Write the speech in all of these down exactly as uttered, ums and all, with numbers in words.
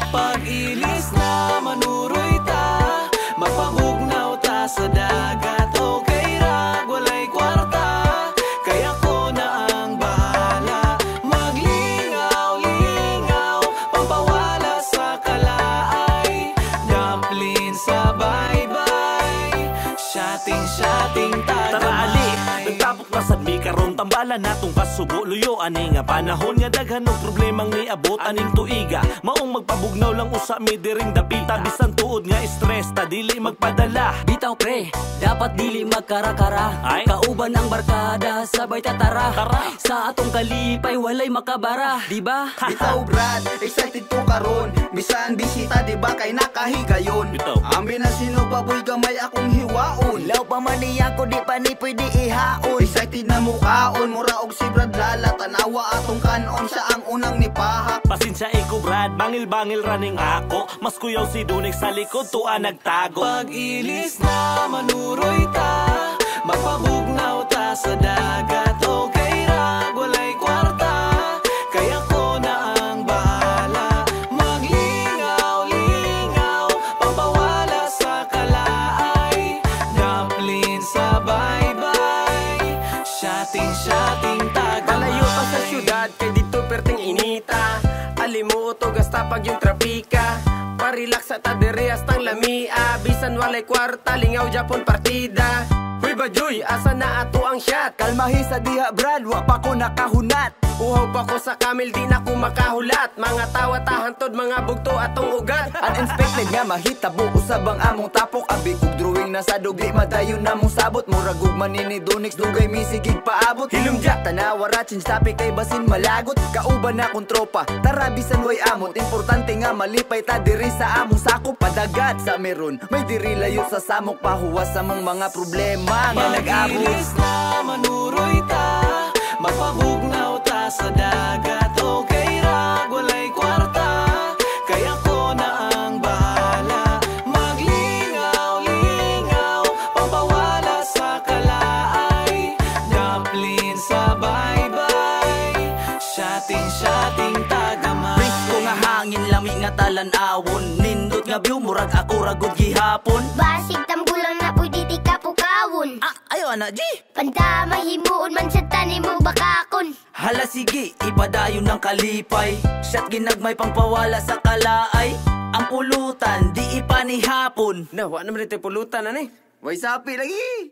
Pag-ilis na manuroy ta, magpabugnaw ta sa dagat. Okay ra, walay kwarta, kaya ko na ang bahala. Maglingaw-lingaw, pampawala sa kalaay. Dumpling sa bye-bye, shotting-shotting tagamay. Tara ali, nagtapok na sad mi karon, tambalan natong kasubo. Luyo ani nga panahon nga daghan og problemang niabot aning tuiga. Maong magpabugnaw lang usa mi diring dapita. Bisan tuod nga stress ta dili magpadala. Bitaw pre, dapat dili magkara-kara. Ay? Kauban ang barkada, sabay tatara. Tara. Sa atong kalipay walay makabara, di ba? Bitaw Brad, excited to karon. Bisan bisita di ba kay nakahigayon. Bitaw. Ambi na sino baboy gamay akong hiwaon. Law pa man niya ko di pa ni pwede ihaon. Excited na mukaon, mura og si Brad lala. Tanawa atong kanon, siya ang unang nipahak. Pasensya iko Brad, bangil-bangil running ako. Mas kuyaw si Dunig sa likod, tuwa nagtago. Pag-ilis na manuroy ta, magpabugnaw ta sa dagat. Okay ra, walay kwarta, kaya ko na ang bahala. Maglingaw-lingaw, pampawala sa kalaay. Dumpling sa bye-bye, shotting-shotting tagamay. Malayo pa sa syudad, kay dito perting inita. Alimuot o gasta pag yung trapika. Parelax sa tadereas tang lamia. Bisan walay kwarta, lingaw Japon partida. Uy Bajoy, asa na ato ang shot? Kalmahi sa diha Brad, wa pa ko nakahunat. Uhaw pa ko sa kamil, di na ko makahulat. Mga tawa tahantod, mga bugto atong ugat. Uninspected nga mahitabo, usab ang among tapok. Abi kog drawing na sa dugli, madayon na mong sabot. Murag ug manini Dunix, dugay misigig paabot. Hilumdya, tanawara, change topic kay basin malagot. Kauban na kong tropa, tara bisan way amot. Importante nga malipay ta diri sa among sakop. Padagat sa meron, may diri layo sa samok. Pahuwas sa mga mga problema nga nag-abot. Pag-ilis na manuroy ta, magpabugnaw ta sa dagat. Okay ra, walay kwarta, kaya ko na ang bahala. Maglingaw-lingaw, pampawala sa kalaay. Dumpling sa bye-bye, shotting-shotting tagamay. Risko nga hangin, lami nga talan-awon. Nindot nga view, murag ako ragod gihapon. Basig tambulang na pwede di ka pukawon. Ah, ayo anak G. Pandamay himuon man sa tanim mo bakakon. Hala sige, ipadayon ng kalipay. Shot ginagmay pangpawala sa kalaay. Ang pulutan, di ipanihapon. Na, wa naman ito pulutan na ni. Way sapi lagi.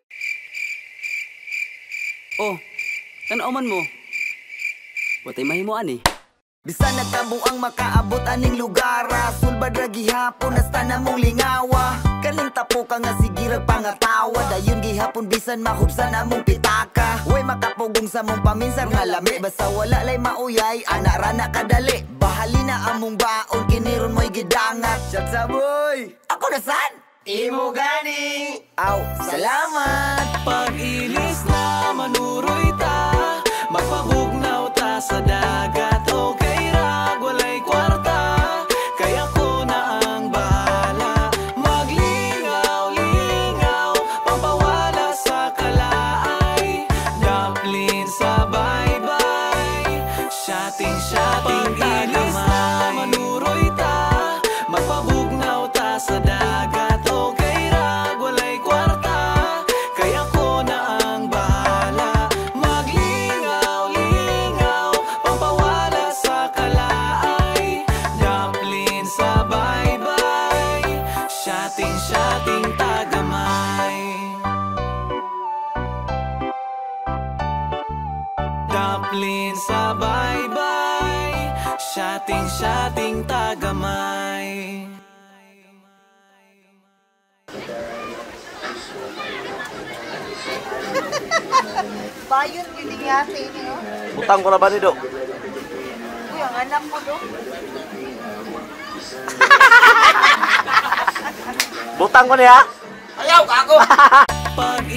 Oh, tanaw man mo. Watay mahimuan eh. Bisan nagtabo ang makaabot aning lugar. Sulbad ra gihapon hasta na mong lingawa. Kaling tapo ka nga sigirag pangatawa. Dayon gihapon bisan mahubsan among pitaka. Way makapugong sa mong paminsar nga lami. Basta wala lay mauyay, anak rana kadali. Bahali na among baon, kiniron mo'y gidangat. Shot sa boy! Ako na san? Imo gani! Aw, salamat! Pag-ilis na manuroy ta, magpabugnaw ta sa dagat. Okay ra, walay kwarta, kaya ko na ang bahala. Maglingaw-lingaw, pampawala sa kalaay. Dumpling sa bye-bye, shotting-shotting tagamay. Pag-ilis na manuroy ta, magpabugnaw ta sa dagat. Okay ra, walay kwarta, kaya ko na ang bahala. Maglingaw-lingaw, pampawala sa kalaay. Dumpling sa bye-bye, shotting-shotting tagamay. Dumpling sa bye-bye, shotting-shotting tagamay. Bayon yun yung yate niyo. Utang ko na ba ni Do? Uy, ang anak mo do. Butang ko niya? Ayaw, kago! Pag